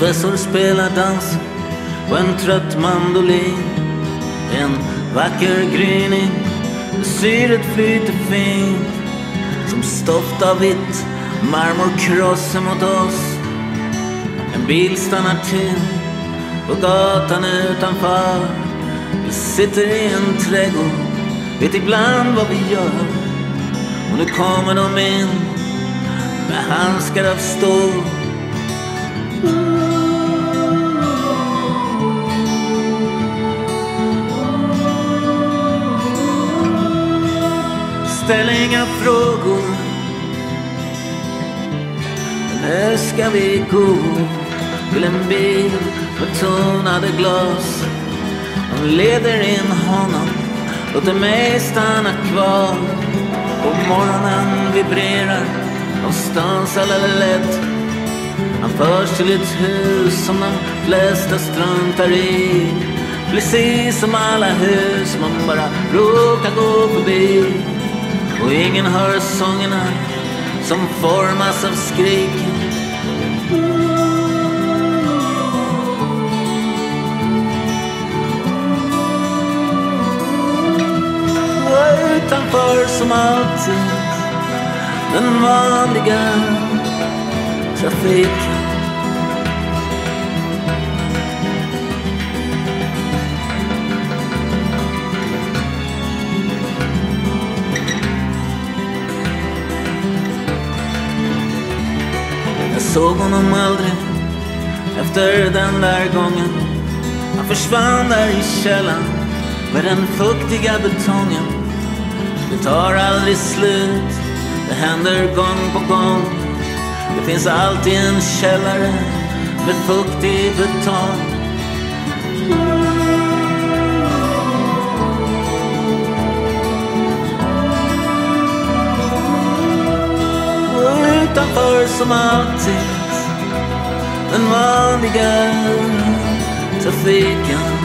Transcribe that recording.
Professor spelar dans på en trött mandolin. En vacker gryning, syret flyter fint. Som stoft av vitt, marmor krossar mot oss. En bil stannar till på gatan utanför. Vi sitter i en trädgård, vet ibland vad vi gör. Och nu kommer de in med handskar av stål. Ställ inga frågor, nu ska vi gå till en bil med tonade glas. De leder in honom, låter mig stanna kvar. Och morgonen vibrerar någonstans alla lätt. Han förs till ett hus som de flesta struntar i. Precis som alla hus man bara råkar gå förbi. Och ingen hör sångerna som formas av skrik. Och utanför som alltid den vanliga trafiken. Jag såg honom aldrig efter den där gången. Han försvann där i källan med den fuktiga betongen. Det tar aldrig slut, det händer gång på gång. Det finns alltid en källare med fuktig betong. Och utanför som alltid den vanliga trafiken.